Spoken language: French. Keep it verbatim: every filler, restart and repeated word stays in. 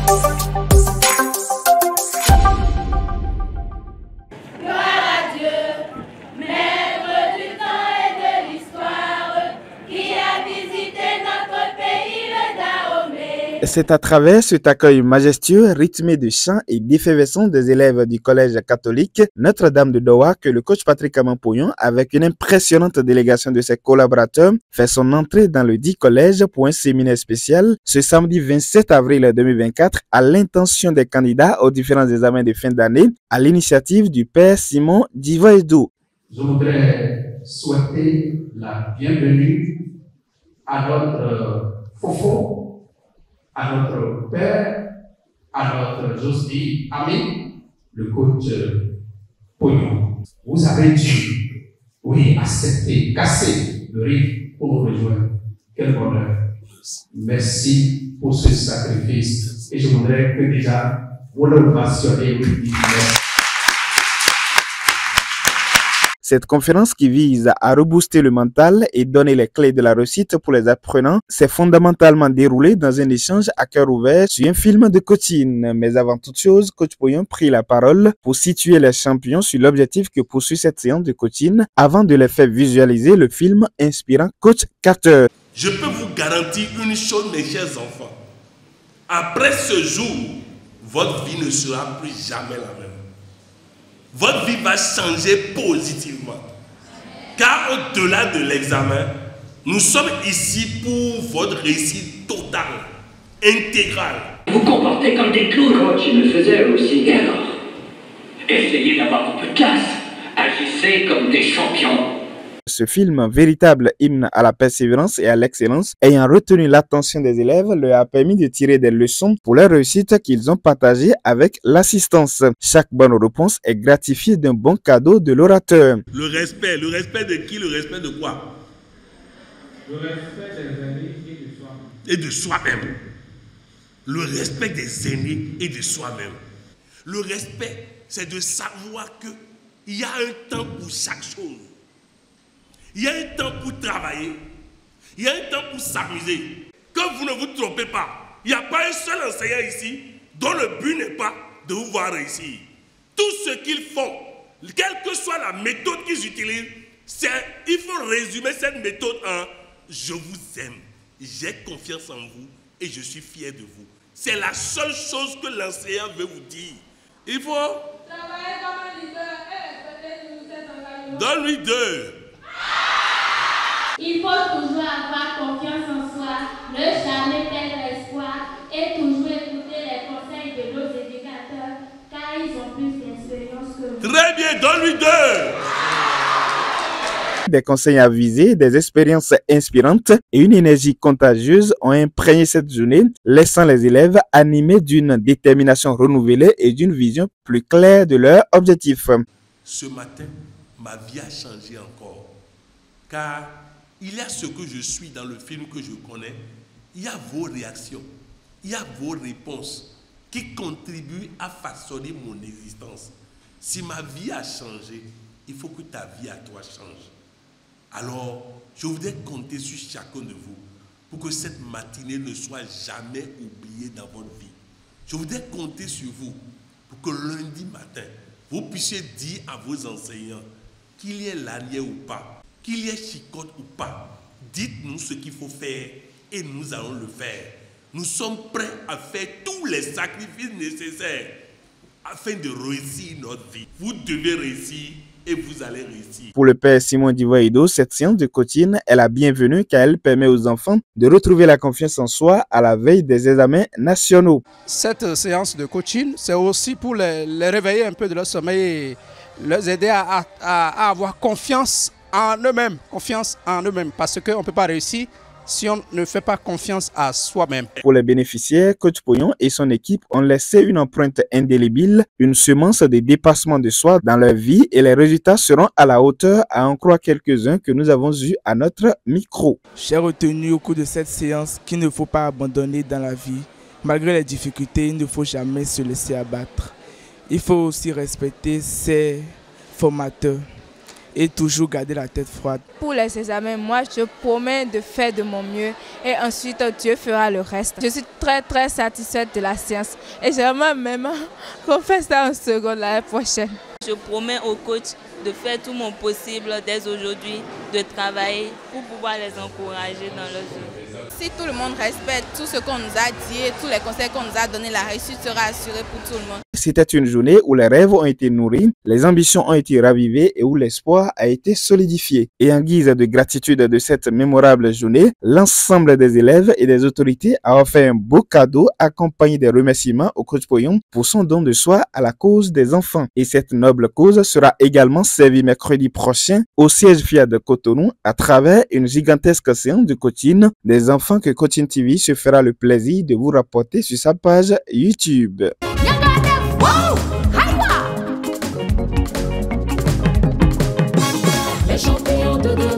C'est à travers cet accueil majestueux, rythmé de chants et d'effervescence des élèves du collège catholique Notre-Dame de Dowa que le coach Patrick Amapoyon, avec une impressionnante délégation de ses collaborateurs, fait son entrée dans le dit collège pour un séminaire spécial ce samedi vingt-sept avril deux mille vingt-quatre à l'intention des candidats aux différents examens de fin d'année à l'initiative du père Simon Divoyedo. Je voudrais souhaiter la bienvenue à notre Fofo, à notre père, à notre, j'ose dire, ami, le coach Pognon. Vous avez dû, oui, accepter, casser le rythme pour nous rejoindre. Quel bonheur. Merci pour ce sacrifice. Et je voudrais que déjà, vous le mentionnez, vous dites merci. Cette conférence qui vise à rebooster le mental et donner les clés de la réussite pour les apprenants s'est fondamentalement déroulée dans un échange à cœur ouvert sur un film de coaching. Mais avant toute chose, coach Poyon prit la parole pour situer les champions sur l'objectif que poursuit cette séance de coaching avant de les faire visualiser le film inspirant Coach Carter. Je peux vous garantir une chose, mes chers enfants. Après ce jour, votre vie ne sera plus jamais la même. Votre vie va changer positivement. Car au-delà de l'examen, nous sommes ici pour votre réussite totale, intégrale. Vous comportez comme des clowns. Quand il le faisait aussi, alors, essayez d'avoir un peu de classe. Agissez comme des champions. Ce film, véritable hymne à la persévérance et à l'excellence, ayant retenu l'attention des élèves, leur a permis de tirer des leçons pour leur réussite qu'ils ont partagées avec l'assistance. Chaque bonne réponse est gratifiée d'un bon cadeau de l'orateur. Le respect, le respect de qui? Le respect de quoi? Le respect des aînés et de soi-même. Et de soi-même. Le respect des aînés et de soi-même. Le respect, c'est de savoir qu'il y a un temps pour chaque chose. Il y a un temps pour travailler. Il y a un temps pour s'amuser. Que vous ne vous trompez pas. Il n'y a pas un seul enseignant ici dont le but n'est pas de vous voir réussir. Tout ce qu'ils font, quelle que soit la méthode qu'ils utilisent, c'est, il faut résumer cette méthode en « je vous aime, j'ai confiance en vous et je suis fier de vous ». C'est la seule chose que l'enseignant veut vous dire. Il faut travailler comme un leader et respecter cet engagement. Donne-lui deux. Il faut toujours avoir confiance en soi, ne jamais perdre l'espoir et toujours écouter les conseils de nos éducateurs car ils ont plus d'expérience que vous. Très bien, donne-lui deux. Des conseils avisés, des expériences inspirantes et une énergie contagieuse ont imprégné cette journée, laissant les élèves animés d'une détermination renouvelée et d'une vision plus claire de leur objectif. Ce matin, ma vie a changé encore, car il y a ce que je suis dans le film que je connais, il y a vos réactions, il y a vos réponses qui contribuent à façonner mon existence. Si ma vie a changé, il faut que ta vie à toi change. Alors, je voudrais compter sur chacun de vous pour que cette matinée ne soit jamais oubliée dans votre vie. Je voudrais compter sur vous pour que lundi matin, vous puissiez dire à vos enseignants qu'il y ait lanière ou pas, qu'il y ait chicotte ou pas, dites-nous ce qu'il faut faire et nous allons le faire. Nous sommes prêts à faire tous les sacrifices nécessaires afin de réussir notre vie. Vous devez réussir et vous allez réussir. Pour le père Simon Divoyedo, cette séance de coaching est la bienvenue car elle permet aux enfants de retrouver la confiance en soi à la veille des examens nationaux. Cette séance de coaching, c'est aussi pour les, les réveiller un peu de leur sommeil et les aider à, à, à avoir confiance en eux-mêmes, confiance en eux-mêmes, parce qu'on ne peut pas réussir si on ne fait pas confiance à soi-même. Pour les bénéficiaires, coach Poyon et son équipe ont laissé une empreinte indélébile, une semence de dépassement de soi dans leur vie et les résultats seront à la hauteur, à en croire quelques-uns que nous avons eus à notre micro. J'ai retenu au cours de cette séance qu'il ne faut pas abandonner dans la vie. Malgré les difficultés, il ne faut jamais se laisser abattre. Il faut aussi respecter ses formateurs. et toujours garder la tête froide. Pour les examens, moi je promets de faire de mon mieux et ensuite Dieu fera le reste. Je suis très très satisfaite de la séance et j'aimerais même qu'on fasse ça en seconde l'année prochaine. Je promets au coach de faire tout mon possible dès aujourd'hui, de travailler pour pouvoir les encourager dans leur vie. Si tout le monde respecte tout ce qu'on nous a dit et tous les conseils qu'on nous a donnés, la réussite sera assurée pour tout le monde. C'était une journée où les rêves ont été nourris, les ambitions ont été ravivées et où l'espoir a été solidifié. Et en guise de gratitude de cette mémorable journée, l'ensemble des élèves et des autorités a offert un beau cadeau accompagné des remerciements au coach Poyon pour son don de soi à la cause des enfants. Et cette noble cause sera également servie mercredi prochain au siège Fiat de Cotonou à travers une gigantesque séance de coaching des enfants que Coaching T V se fera le plaisir de vous rapporter sur sa page YouTube. Les champions de demain.